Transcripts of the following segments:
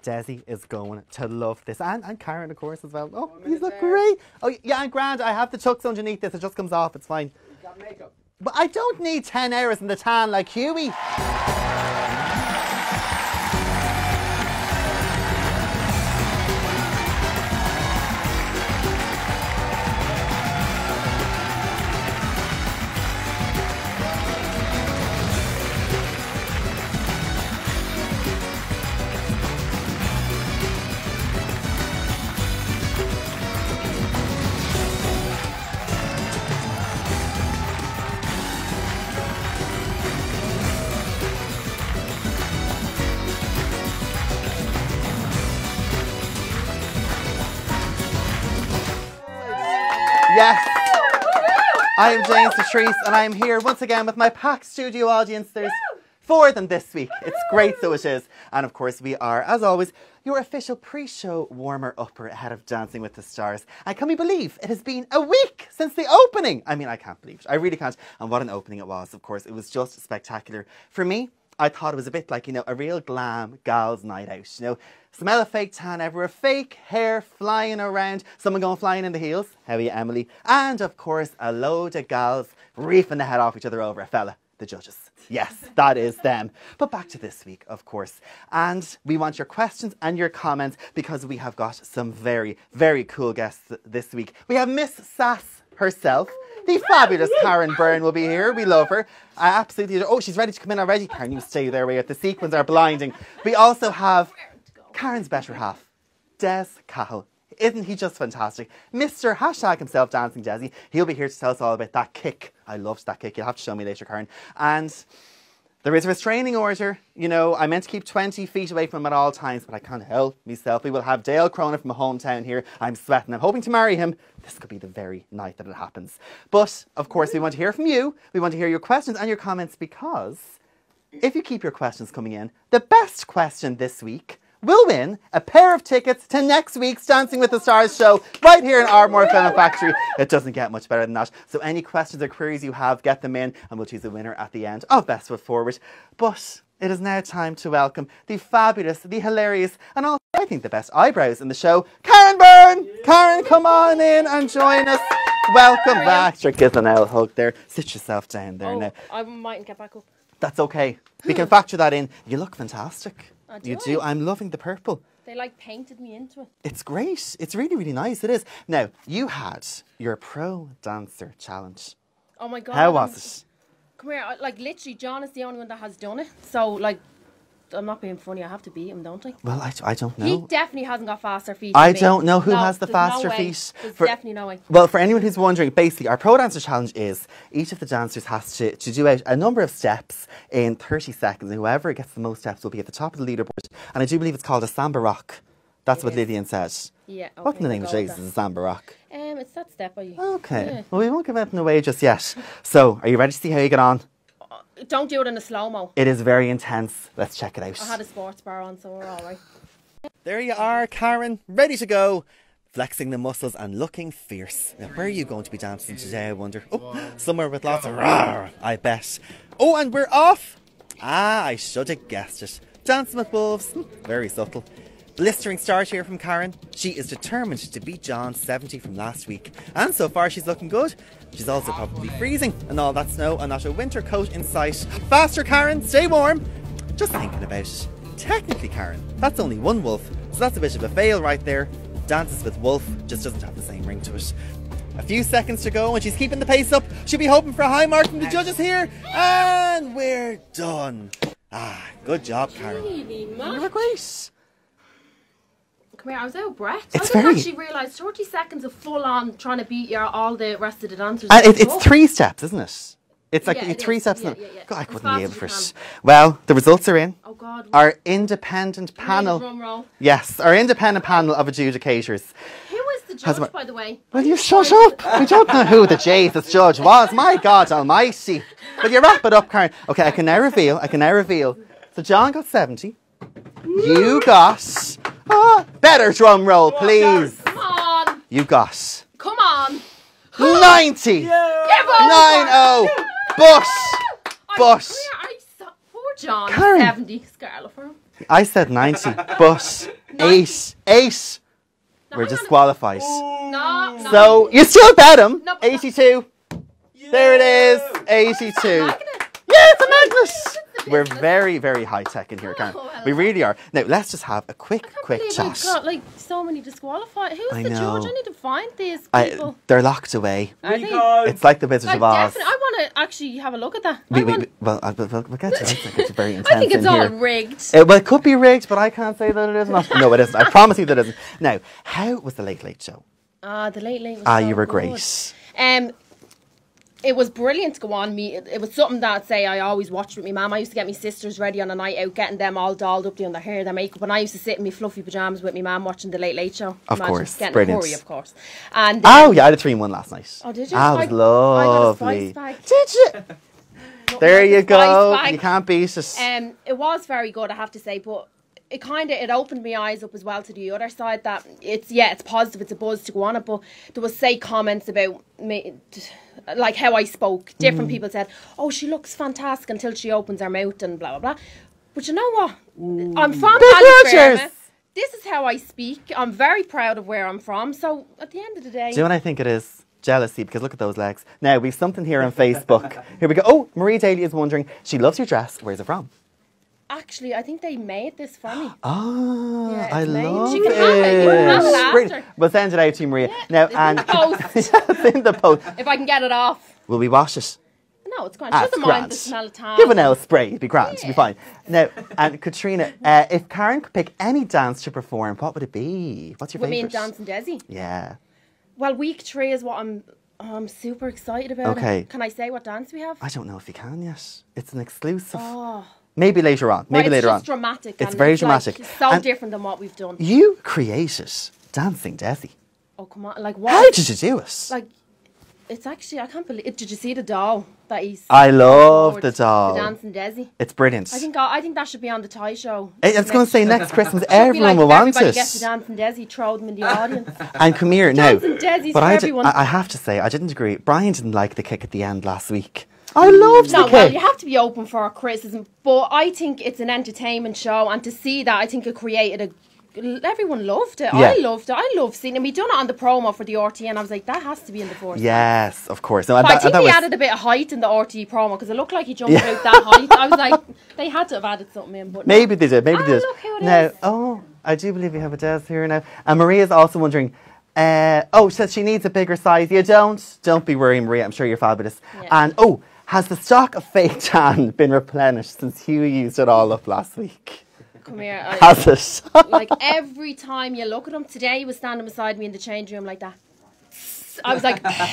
Desi is going to love this. And Karen, of course, as well. Oh, these look great. Oh, yeah, and grand. I have the tucks underneath this. It just comes off. It's fine. You've got makeup. But I don't need 10 hours in the tan like Huey. Yes, I am James Patrice and I am here once again with my packed studio audience. There's 4 of them this week. It's great, so it is. And of course we are, as always, your official pre-show warmer-upper ahead of Dancing with the Stars. And can we believe it has been a week since the opening? I mean, I can't believe it. I really can't. And what an opening it was, of course. It was just spectacular. For me, I thought it was a bit like, you know, a real glam gal's night out. You know, smell of fake tan everywhere, fake hair flying around, someone going flying in the heels. How are you, Emily? And of course, a load of gals reefing the head off each other over a fella, the judges. Yes, that is them. But back to this week, of course. And we want your questions and your comments because we have got some very, very cool guests this week. We have Miss Sass herself. The fabulous Karen Byrne will be here. We love her. I absolutely... Oh, she's ready to come in already. Karen, you stay there, way. The sequins are blinding. We also have Karen's better half, Des Cahill. Isn't he just fantastic? Mr. Hashtag himself, Dancing Desi. He'll be here to tell us all about that kick. I loved that kick. You'll have to show me later, Karen. And there is a restraining order. You know, I meant to keep 20 feet away from him at all times, but I can't help myself. We will have Dayl Cronin from my hometown here. I'm sweating. I'm hoping to marry him. This could be the very night that it happens. But, of course, we want to hear from you. We want to hear your questions and your comments because if you keep your questions coming in, the best question this week will win a pair of tickets to next week's Dancing with the Stars show right here in Ardmore Film Factory. It doesn't get much better than that. So any questions or queries you have, get them in and we'll choose a winner at the end of Best Foot Forward. But it is now time to welcome the fabulous, the hilarious, and also I think the best eyebrows in the show, Karen Byrne! Karen, come on in and join us. Welcome back. Sure, give an owl hug there. Sit yourself down there now. I mightn't get back up. That's okay. We can factor that in. You look fantastic. You do. I? I'm loving the purple. They like painted me into it. It's great. It's really, really nice. It is. Now, you had your pro dancer challenge. Oh my God. How was it? Come here. Like, literally, John is the only one that has done it. So, like, I'm not being funny. I have to beat him, don't I? Well, I don't know. He definitely hasn't got faster feet. I don't know who has the faster feet. There's definitely no way. Well, for anyone who's wondering, basically, our pro dancer challenge is each of the dancers has to do out a number of steps in 30 seconds. And whoever gets the most steps will be at the top of the leaderboard. And I do believe it's called a samba rock. That's what Lillian said. Yeah. Okay, what in the name of Jesus is a samba rock? It's that step. Okay. Yeah. Well, we won't give anything away just yet. So, are you ready to see how you get on? Don't do it in a slow-mo. It is very intense. Let's check it out. I had a sports bar on, so we're all right. There you are, Karen, ready to go. Flexing the muscles and looking fierce. Now, where are you going to be dancing today, I wonder? Oh, somewhere with lots of roar, I bet. Oh, and we're off. I should have guessed it. Dancing with Wolves. Very subtle. Blistering start here from Karen. She is determined to beat John's 70 from last week. And so far she's looking good. She's also probably freezing and all that snow and not a winter coat in sight. Faster, Karen, stay warm. Just thinking about it. Technically, Karen, that's only one wolf. So that's a bit of a fail right there. Dances with Wolf just doesn't have the same ring to it. A few seconds to go and she's keeping the pace up. She'll be hoping for a high mark from the judges here. And we're done. Good job, Karen. Really, man. You were great. Come here, I was out of breath. It's I didn't actually realise 30 seconds of full on trying to beat all the rest of the dancers. And it's 3 steps, isn't it? It's like 3 steps. Yeah. God, I couldn't be able for it. Well, the results are in. Oh God. Our independent panel. Drum roll. Yes, our independent panel of adjudicators. Who is the judge, by the way? Well, you shut up. We don't know who the Jesus judge was. My God almighty. Will you wrap it up, Karen? Okay, I can now reveal. So John got 70. You got... better drum roll, please. Come on. You got... Come on. 90. Yeah. 90. But. Poor John. Karen. 70. Scarlet for him. I said 90, but 8. No, We're hang on. disqualified. No. So you still bet him. No. 82. There it is. 82. Magnet. Yeah, it's a magnet. We're business. very, very high tech in here, Karen. Oh, We hello. really are. Now, let's just have a quick We've chat. got like so many disqualified. Who's I the know. judge? I need to find these I, people. they're locked away. Are they? It's like the Wizard Like, of Oz. definitely. I want to actually have a look at that. We'll get to it. It's very intense I think it's in all here. rigged. Well, it could be rigged, but I can't say that it isn't. No, it isn't. I promise you that it isn't. Now, how was the Late Late Show? The Late Late was so You were good. great. It was brilliant to go on. It was something that, say, I always watched with my mum. I used to get my sisters ready on a night out, getting them all dolled up, doing their hair, their makeup, and I used to sit in my fluffy pyjamas with my mum watching the Late Late Show. Of Imagine course, getting brilliant. a curry, of course. And Oh, yeah, I had a 3-in-1 last night. Oh, did you? Ah, it was I got a spice lovely. bag. Did you? There Like you a go. spice bag. You can't beat it. It was very good, I have to say, but it opened my eyes up as well to the other side that it's positive, it's a buzz to go on it, but there was comments about me, like how I spoke. Different people said, "Oh, she looks fantastic" until she opens her mouth and blah blah blah. But you know what? I'm from Big Ballyfermot. Rogers. This is how I speak. I'm very proud of where I'm from. So at the end of the day, Do you know what I think it is? Jealousy, because look at those legs. Now, we've something here on Facebook. Here we go. Oh, Marie Daly is wondering, she loves your dress. Where's it from? actually, I think they made this for me. Oh, Yeah, I it's amazing. love You can have it. You can have it after. Brilliant. We'll send it out to you, Maria. Now, it's in the post. it's in the post. If I can get it off. Will we wash it? No, it's grand. She It's doesn't mind grand. the smell of time. Give an L spray, it'd be grand, it'd be Yeah. fine. Now, and Katrina, if Karen could pick any dance to perform, what would it be? What's your With me favourite? and Dancing Desi. Yeah. Well, week 3 is what I'm super excited about. Okay. Can I say what dance we have? I don't know if you can yet. It's an exclusive. Oh. Maybe later on. Maybe Right, later on. it's just dramatic. It's and very like, dramatic. so And different than what we've done. You created Dancing Desi. Oh, come on. Like, what? How did you do it? Like, it's actually, I can't believe it. Did you see the doll that he's... I love forward, the doll. The Dancing Desi. It's brilliant. I think that should be on the Thai show. I was going to say next Christmas, Should be everyone like will if want everybody it. gets the Dancing Desi, throw them in the audience. And come here now. Dancing Desi's But for I, everyone. I have to say, I didn't agree. Brian didn't like the kick at the end last week. I loved the No, kick. well, you have to be open for criticism, but I think it's an entertainment show, and to see that, I think it created everyone loved it. Yeah. I loved it. I love seeing it. We done it on the promo for the RTE, and I was like, that has to be in the force. Yes, of course. No, But I think that he was, added a bit of height in the RTE promo because it looked like he jumped out that height. I was like, they had to have added something in, but no. Maybe they did. Maybe they did. Look who it now, is. oh, I do believe we have a Des here now. And Maria's also wondering. She says she needs a bigger size. You don't. Don't be worrying, Maria. I'm sure you're fabulous. Yeah. And has the stock of fake tan been replenished since Hugh used it all up last week? Come here. Has it? Like every time you look at him, today he was standing beside me in the change room like that. I was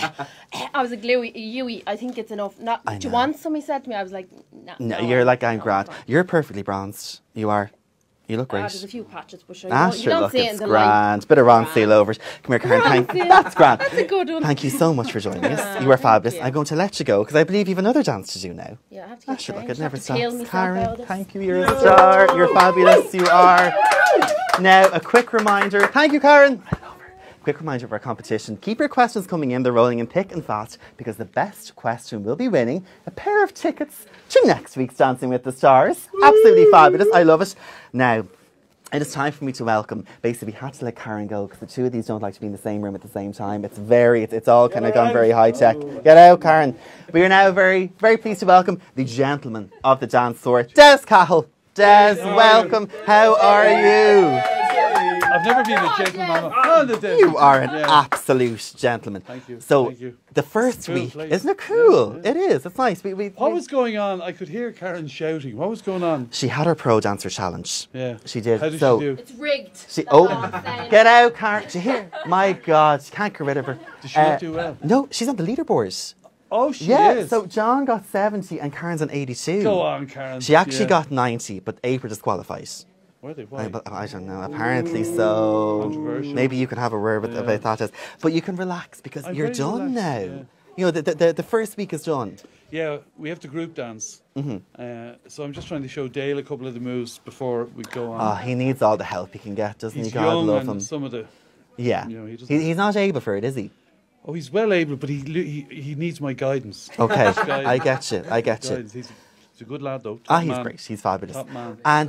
like, Louis, I think it's enough. Do you know. want some? He said to me. I was like, No, you're like, I'm grand. You're perfectly bronzed. You are. You look great. There's a few patches, but sure, you Sure, don't look, see it in it's the light. grand. Bit of Ron Seal over it. Come here, Karen. Ron Seal. That's grand. That's a good one. Thank you so much for joining us. You were fabulous. you. I'm going to let you go because I believe you have another dance to do now. Yeah, I have to get Sure, look, changed. it never I have to peel stops. myself out of Karen, this. thank you. You're a star. You're fabulous. You are. Now, a quick reminder. Thank you, Karen. I love her. Quick reminder of our competition. Keep your questions coming in. They're rolling in thick and fast because the best question will be winning a pair of tickets to next week's Dancing with the Stars. Absolutely fabulous. I love it. Now, it is time for me to welcome. Basically, we had to let Karen go because the two of these don't like to be in the same room at the same time. It's all kind of gone very high tech. Get out, Karen. We are now very, very pleased to welcome the gentleman of the dance floor, Des Cahill. Des, welcome. How are you? I've never been a gentleman. I'm a fan of this. You are an absolute gentleman. Thank you. So, Thank you. the first Cool week, place. isn't it cool? Yeah, It is. It's nice. What was going on? I could hear Karen shouting. What was going on? She had her pro dancer challenge. Yeah. She did. How did So- she do? It's rigged. She, That's all I'm saying. get out, Karen. Did you hear? My God, she can't get rid of her. Did she not do well? No, she's on the leaderboards. Oh, she Yeah, is. so John got 70 and Karen's on 82. Go on, Karen. She actually Yeah. got 90, but 8 were disqualified. Were they? Why? I don't know, apparently so. Controversial. Maybe you can have a word Yeah. about that. But you can relax because I'm you're very done now. relaxed, You know, the first week is done. Yeah, we have to group dance. Mm-hmm. So I'm just trying to show Dale a couple of the moves before we go on. Oh, he needs all the help he can get, doesn't He's he? God young love and him. some of the... Yeah. you know, he doesn't- He's not able for it, is he? Oh, he's well able, but he needs my guidance. Okay, Guidance. I get you. Guidance. He's a good lad, though. Top He's man. great. He's fabulous. Top man. And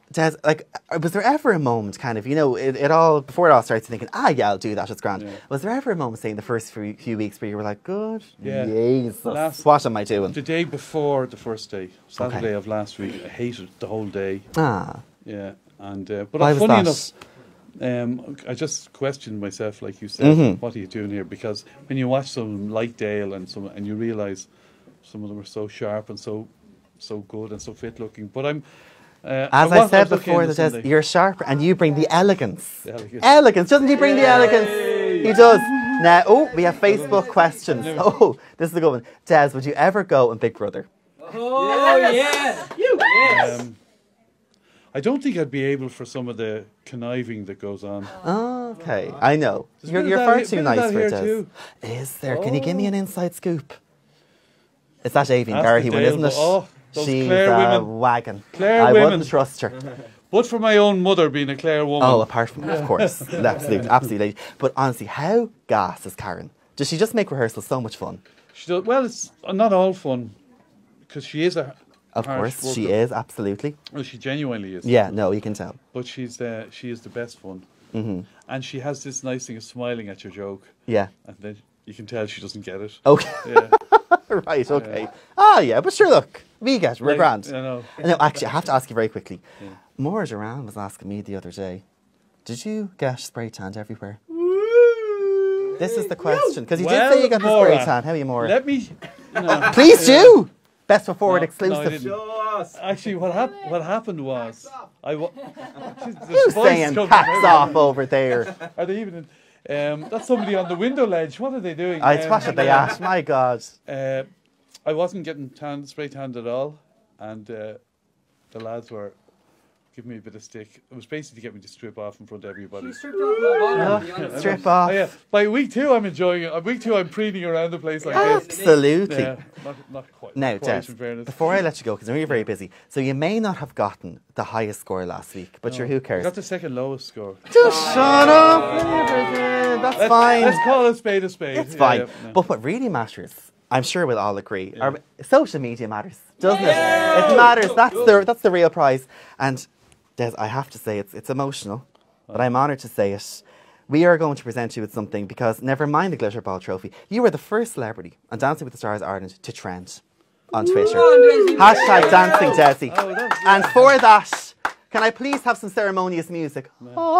Des, like, was there ever a moment, kind of, you know, it all, before it all starts, thinking, yeah, I'll do that, it's grand. Yeah. Was there ever a moment, say, in the first few weeks where you were like, good, Yeah. Jesus, what am I doing? The day before the first day, Saturday of last week, I hated the whole day. Yeah, and but Why was funny that? enough, I just questioned myself, like you said, Mm-hmm. what are you doing here? Because when you watch some like Dayl and you realise some of them are so sharp and so good and so fit looking. But I'm As I said before, that you're sharp and you bring the elegance. Elegance, doesn't he bring the elegance? He does. Now, we have Facebook questions. Oh, this is a good one. Des, would you ever go on Big Brother? Oh, yes! Yes! I don't think I'd be able for some of the conniving that goes on. Okay, I know. You're far too nice for it, Des. Too. Is there? Can you give me an inside scoop? It's that Avian Ask Garrihy the one, Dayl, isn't it? oh, those She's Clare a women. wagon. Clare I women. wouldn't trust her. But for my own mother being a Clare woman. Oh, apart from, of course, absolutely. But honestly, how gas is Karen? Does she just make rehearsals so much fun? She does, well, it's not all fun, because she is a Of harsh course, she worker. is, absolutely. Well, she genuinely is. Yeah, no, you can tell. But she is the best fun. Mm-hmm. And she has this nice thing of smiling at your joke. Yeah. And then you can tell she doesn't get it. Okay. Yeah. Right, okay. Yeah, but sure, look, we get it, we're grand. I know. No, actually, I have to ask you very quickly. Maura Duran was asking me the other day, did you get spray tanned everywhere? This is the question, because you did say you got the spray Maura, tan. How are you, Maura? Let me... No. Please do! Best foot forward No, exclusive. I didn't. Actually, what happened was... Who's Who's saying caps off over there? Are they even in... that's somebody on the window ledge. What are they doing? What should they ask? My God. I wasn't getting spray tanned at all, and the lads were giving me a bit of stick. It was basically to get me to strip off in front of everybody. Strip off. Oh, yeah. By week 2, I'm enjoying it. Week 2, I'm preening around the place like this. Absolutely. Yeah, not quite. Now, not quite, Des, in fairness. before I let you go, because I know you're very busy, so you may not have gotten the highest score last week, but sure, who I cares? got the second lowest score. Just shut up. That's fine. Let's call a spade a spade. It's fine. No. But what really matters, I'm sure we'll all agree, social media matters, doesn't it? It matters. That's the real prize. And Des, I have to say, it's emotional, but I'm honoured to say it. We are going to present you with something because, never mind the Glitter Ball trophy, you were the first celebrity on Dancing with the Stars Ireland to trend on Twitter. Hashtag Dancing Desi. And for that, can I please have some ceremonious music?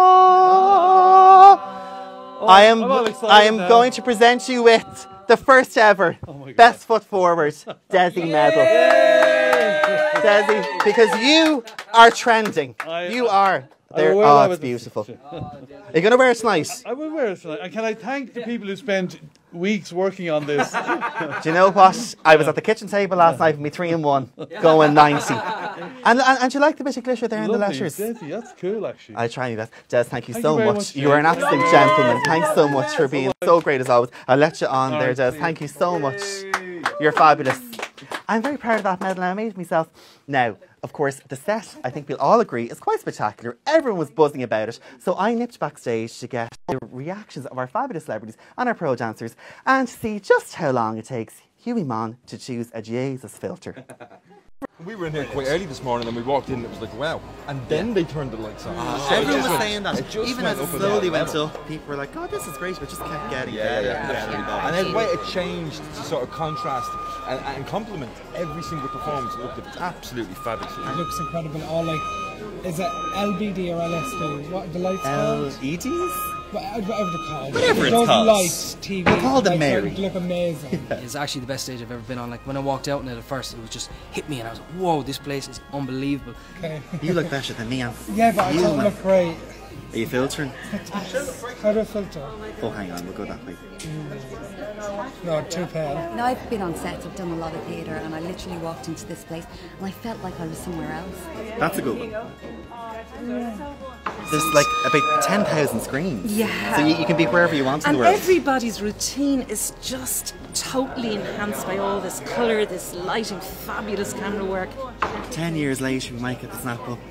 I am going to present you with the first ever Best Foot Forward Desi medal. Desi, because you are trending. You are. It's beautiful. Are you going to wear it tonight? I will wear it tonight. And can I thank the people who spent weeks working on this? Do you know what? I was at the kitchen table last night with me 3-in-1, going 90. And you like the bit of glitter there in the letters? Desi, that's cool, actually. I try my best. Des, thank you Thank so you very much. much, You are an Des. absolute gentleman. Thanks so much for being so great as always. I'll let you on there, Des. Thank you so much. You're fabulous. I'm very proud of that medal. I made it myself. Now, of course, the set, I think we'll all agree, is quite spectacular. Everyone was buzzing about it. So I nipped backstage to get the reactions of our fabulous celebrities and our pro dancers and see just how long it takes Hughie Mon to choose a Jesus filter. We were in here quite early this morning and we walked in and it was like, wow. And then they turned the lights on. Everyone was saying that. It just Even went as up it and slowly down. went up, people were like, oh, this is great, but just kept getting better. And then the way it changed to sort of contrast and complement every single performance, it looked absolutely fabulous. It looks incredible. All like, is it LBD or LSD? What are the lights called? LEDs? Whatever they're called. Whatever it's Those called. lights, TV. We'll call them like, Mary. They look amazing. It's actually the best stage I've ever been on. Like when I walked out in it at first, it was just hit me and I was like, whoa, this place is unbelievable. Okay. You look better than me. Yeah, but I don't look great. Are you filtering? How do I filter? Oh, hang on, we'll go that way. No, too pale. Now, I've been on sets, I've done a lot of theatre, and I literally walked into this place and I felt like I was somewhere else. That's a good one. There's like about 10,000 screens. Yeah. So you can be wherever you want in And the world. everybody's routine is just totally enhanced by all this colour, this lighting, fabulous camera work. 10 years later, we might get the snap up.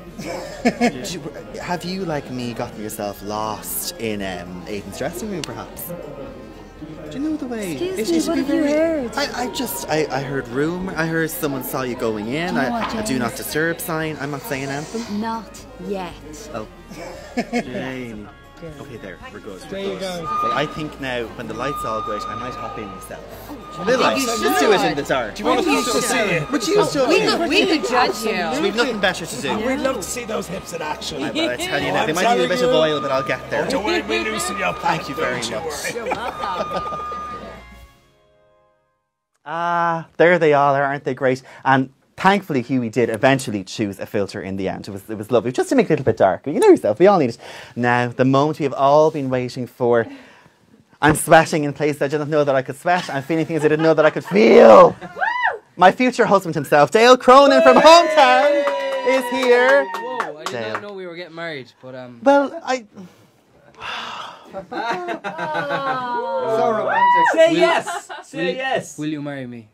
Have you, like me, gotten yourself lost in Aidan's dressing room, perhaps? Do you know the way? Excuse me, what have you heard? I heard rumour. I heard someone saw you going in. Do you know what, A do James? not disturb sign. I'm not saying anything. Not yet. Oh, Jane. Okay, there, we're good. There you go. Well, I think now, when the lights all go out, I might hop in myself. Oh, Little lights, just do it in the dark. Do you want us to see it? Would you still We could judge you. We've nothing better to do. We'd love to see those hips in action. But I tell you now, I'm they might need a bit of telling you. oil, but I'll get there. Don't worry, we'll loosen you up. Thank you very Don't you much. worry. You're welcome. Ah, there they are, aren't they great? And thankfully, Huey did eventually choose a filter in the end. It was lovely, just to make it a little bit darker. You know yourself, we all need it. Now, the moment we have all been waiting for. I'm sweating in places I didn't know that I could sweat. I'm feeling things I didn't know that I could feel. My future husband himself, Dayl Cronin from Hometown, is here. Whoa, I did Dale. not know we were getting married, but Well, I. So romantic. Say yes. Say yes. will you marry me?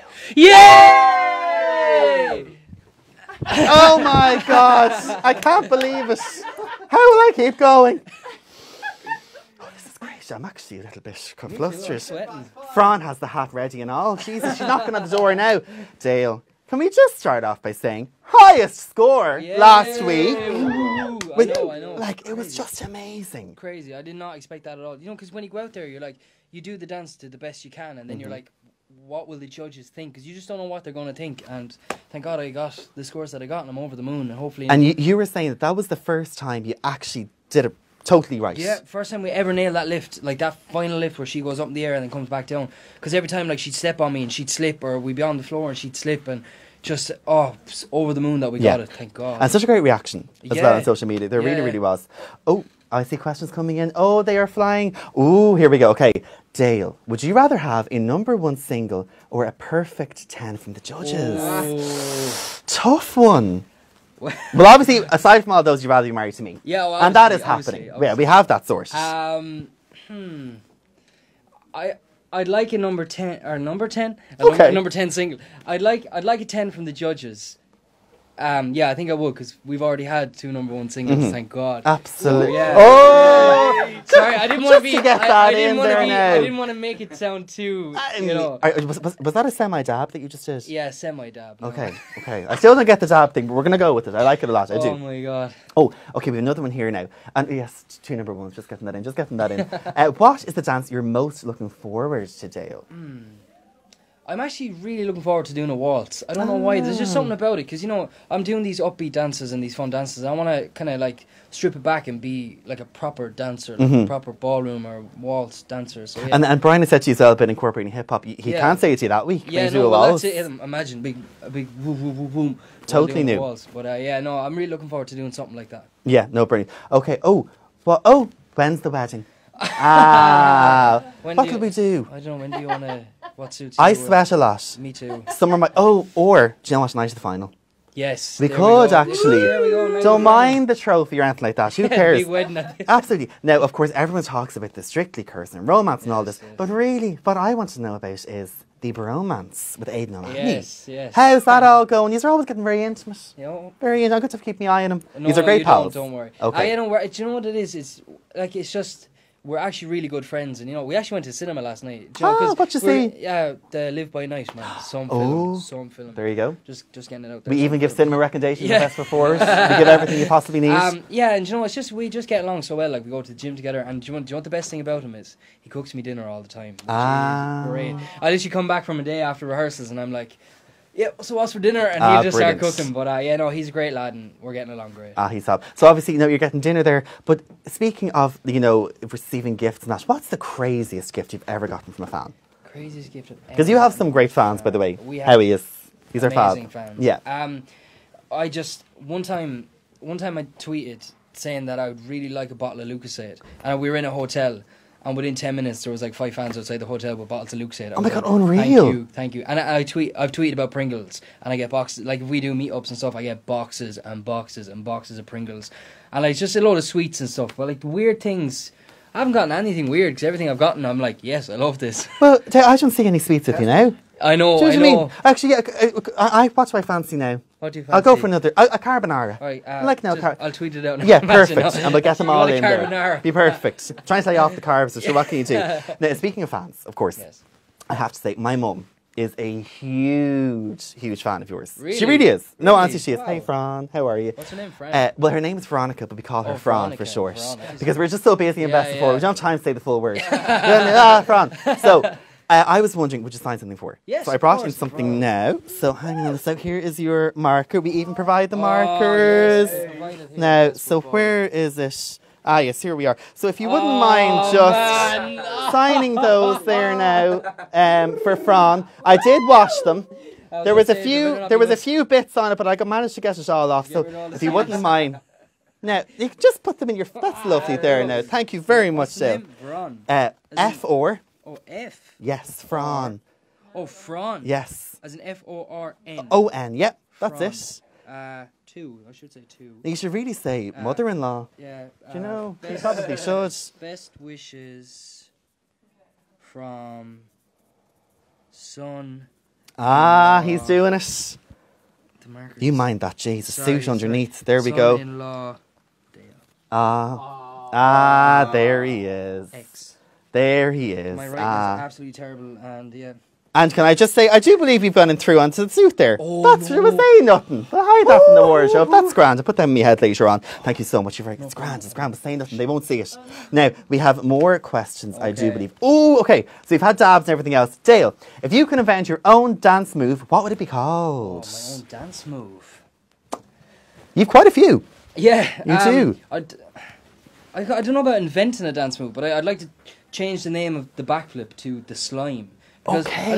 Yay! Oh my God! I can't believe it. How will I keep going? Oh, this is great. I'm actually a little bit I'm flustered. sweating. Fran has the hat ready and all. Jesus, she's knocking on the door now. Dale, can we just start off by saying highest score last week? Woo. I With- know. Like, it was just amazing. Crazy. I did not expect that at all. You know, because when you go out there, you're like, you do the dance to the best you can, and then you're like, what will the judges think? Because you just don't know what they're going to think. And thank God I got the scores that I got, and I'm over the moon. And hopefully. And you were saying that was the first time you actually did it totally right. Yeah, first time we ever nailed that lift, like that final lift where she goes up in the air and then comes back down. Because every time, like, she'd step on me and she'd slip, or we'd be on the floor and she'd slip, and just over the moon that we got it. Thank God. And such a great reaction as well Yeah. on social media. There really, Yeah. really was. Oh, I see questions coming in. Oh, they are flying. Ooh, here we go. Okay, Dale, would you rather have a #1 single or a perfect 10 from the judges? Tough one. Well, obviously, aside from all those, you'd rather be married to me. Yeah, well, and that is obviously, happening. Yeah, we have that sort. I'd like a number 10 or number 10. Okay. Number 10 single. I'd like a 10 from the judges. Yeah, I think I would, because we've already had 2 #1 singles. Thank God. Absolutely. Yeah. Oh! Sorry, I didn't want to be. Just to get I that didn't in wanna there be, now. I didn't want to make it sound too. You know. Was that a semi-dab that you just did? Yeah, semi-dab. no. Okay. I still don't get the dab thing, but we're going to go with it. I like it a lot. I do. Oh my God. Oh, okay, we have another one here now. And yes, 2 #1s, just getting that in. What is the dance you're most looking forward to, Dale? I'm actually really looking forward to doing a waltz. I don't know why. There's just something about it, because, you know, I'm doing these upbeat dances and these fun dances. I want to kind of like strip it back and be like a proper dancer, like a proper ballroom or waltz dancer. So yeah. And Brian has said to you as well about incorporating hip hop. He Yeah. can't say it to you that week. when Yeah, you do no, a well, waltz. that's it. Imagine a big woo woo woo boom. while Totally doing the new. waltz. But yeah, no, I'm really looking forward to doing something like that. Yeah, no, brilliant. Okay, when's the wedding? When what do could you- we do? I don't know. When do you want to? What suits you? I sweat a lot. Me too. Summer might. Oh, or do you know what night is the final? Yes. We there could go. actually. There we go. Don't mind the trophy or anything like that. Who cares? Big wedding at the- Absolutely. Now, of course, everyone talks about the Strictly curse and romance and all this, Yes. but really, what I want to know about is the bromance with Aidan O'Mahony. Yes. How's that all going? You're always getting very intimate. You know, Very intimate. I'm going to keep my eye on him. no, These are great you pals. Don't worry. Okay. I don't worry. Do you know what it is? It's like, it's just, we're actually really good friends, and you know, we actually went to cinema last night. Do you know, 'cause what'd you we're- see? Yeah, the Live by Night, man. Some Oh, film. There you go. Just getting it out there. We even Some give film. cinema recommendations Yeah. and best befores. We give everything you possibly need. Yeah, and you know, it's just, we just get along so well. Like, we go to the gym together, and do you know what the best thing about him is? He cooks me dinner all the time. Which is great. I literally come back from a day after rehearsals, and I'm like, yeah, so what's for dinner? And he'll just brilliant. start cooking. But yeah, no, he's a great lad, and we're getting along great. He's top. So obviously, you know, you're getting dinner there. But speaking of, you know, receiving gifts and that, what's the craziest gift you've ever gotten from a fan? Craziest gift of Because you have some great fans, by the way. We have Howie is. These are fab. amazing fans. Yeah. I just one time I tweeted saying that I would really like a bottle of Lucozade, and we were in a hotel, and within 10 minutes there was like 5 fans outside the hotel with bottles of Lucozade. Oh my God, unreal. Thank you. And I've tweeted about Pringles, and I get boxes, like if we do meetups and stuff, I get boxes and boxes and boxes of Pringles, and like just a load of sweets and stuff. But like the weird things, I haven't gotten anything weird, because everything I've gotten, I'm like, yes, I love this. Well, I don't see any sweets with you now. I know. Do you know what I mean? Actually, yeah, I what's my fancy now? What do you fancy? I'll go for another a carbonara. All right, I like no I'll tweet it out. Yeah, perfect. And we'll get them all in carbonara. there. Be perfect. Try and stay off the carbs. So sure, what can you do? Now, speaking of fans, of course, Yes. I have to say my mum is a huge fan of yours. Really? She really is. No, Really? honestly, she is. Wow. Hey, Fran, how are you? What's her name, Fran? Well, her name is Veronica, but we call her Oh, Fran for Veronica, short. Veronica. Because we're just so busy in Best Yeah, Before, yeah. we don't have time to say the full word. Fran. So, I was wondering, would you sign something for her? Yes, So I of brought in course, something Veronica. now. So hang on. So here is your marker. We even provide the markers. yes, provided here, Now, yes, so before. where is it? Ah, yes, here we are. So if you wouldn't mind just signing those there now for Fran. I did wash them. There was a few bits on it, but I managed to get it all off. So if you wouldn't mind. Now, you can just put them in your... That's lovely there now. Thank you very much, Dale. Fran. F or... Oh, F. Yes, Fran. Oh, Fran. Yes. As in F-O-R-N. O-N, yep, that's Fran. it. 2. I should say 2. You should really say mother-in-law. Yeah. Do you know? You probably should. Best wishes from son. Ah, he's doing it. The markers. You mind that, Jesus. Sorry, Suit underneath. There we go. Son-in-law. Dale. There he is. X. There he is. My writing is absolutely terrible, and yeah. And can I just say, I do believe you've gone in through onto the suit there. Oh, That's no. was saying nothing. But hide that from the wardrobe. That's grand. I'll put them in my head later on. Thank you so much. You're right. It's grand. It's grand. But say nothing. They won't see it. Now, we have more questions, I do Okay. believe. Oh, okay. So you've had dabs and everything else. Dale, if you can invent your own dance move, what would it be called? My own dance move. You've quite a few. Yeah. You do. I don't know about inventing a dance move, but I'd like to change the name of the backflip to the slime. Because I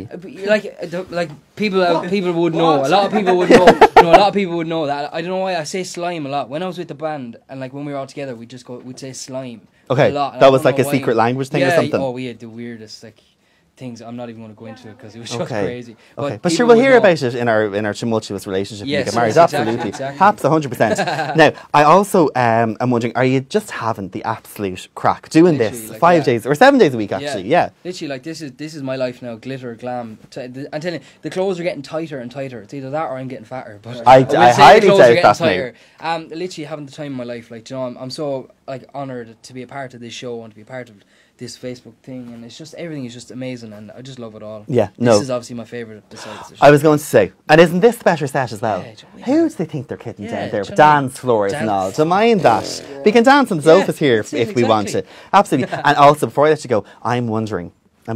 don't, like people would know. A lot of people would know. A lot of people would know that. I don't know why I say slime a lot. When I was with the band and like when we were all together, we'd say slime. Okay, a lot. And that I was don't like know a why. secret language thing or Yeah, something? Oh, we had the weirdest like things. I'm not even going to go into it because it was just Okay. crazy. Okay, but people sure, we'll would hear know. about it in our tumultuous relationship Yes, when we get married. yes, Absolutely, exactly. Haps 100%. Now, I also am wondering, are you just having the absolute crack doing Literally, this like, 5 yeah. days or 7 days a week? Actually, yeah. Literally, like this is my life now. Glitter, glam. I'm telling you, the clothes are getting tighter and tighter. It's either that or I'm getting fatter. But I would say highly the clothes are doubt getting that, tighter. Literally having the time of my life. Like, you know, I'm so like honoured to be a part of this show and to be a part of this Facebook thing, and it's just everything is just amazing, and I just love it all. Yeah, This is obviously my favourite besides the show. I was going to say, and isn't this the better set as well? Yeah, Who do they think they're kidding Yeah, down there? do you know? Dance floors and all. Don't mind that. We can dance on the sofas here that's it, if we want to. exactly. Absolutely. And also, before I let you go, I'm wondering,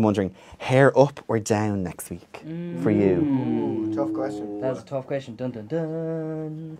hair up or down next week for you? Tough question. That's a tough question. Dun dun dun.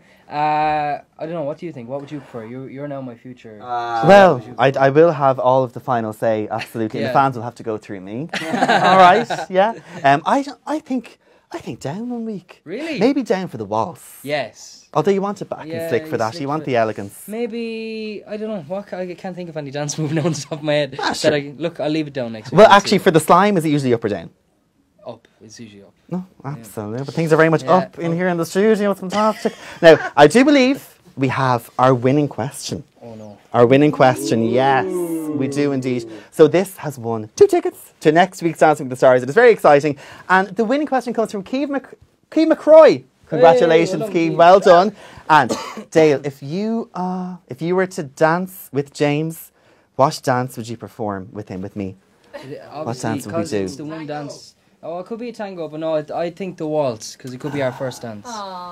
I don't know. What do you think? What would you prefer? You're now my future. Well, I will have all of the final say, absolutely. And the Yeah. fans will have to go through me. All right, yeah. I think down 1 week. Really? Maybe down for the waltz. Yes. Although you want it back and Yeah, slick for you that. slick You want for the it. elegance. Maybe I don't know. I can't think of any dance move now on the top of my head. Sure. I'll leave it down next week. Well, We'll actually, see. for the slime, is it usually up or down? Up. It's usually up. No, absolutely. But things are very much Yeah, up in here in the studio. It's fantastic. Now, I do believe we have our winning question. Oh no. Our winning question, yes, we do indeed. So this has won 2 tickets to next week's Dancing with the Stars. It is very exciting. And the winning question comes from Keeve McCroy. Congratulations, Hey, Keeve. Well done. And Dale, if you were to dance with James, what dance would you perform with him, with me? Obviously, dance would we 'cause do? It's the one dance. Oh, it could be a tango, but no, I think the waltz because it could be our first dance.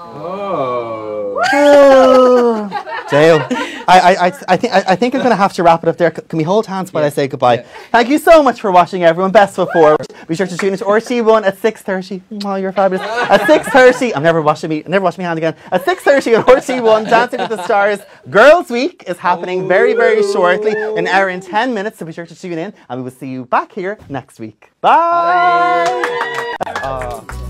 Dale, I think I'm going to have to wrap it up there. Can we hold hands while I say goodbye? Yeah. Thank you so much for watching, everyone. Best foot forward. Be sure to tune into RT1 at 6:30. Oh, you're fabulous. At 6:30, I'm never washing my hand again. At 6:30 on RT1, Dancing with the Stars Girls Week is happening very, very shortly, an hour and 10 minutes. So be sure to tune in, and we will see you back here next week. Bye.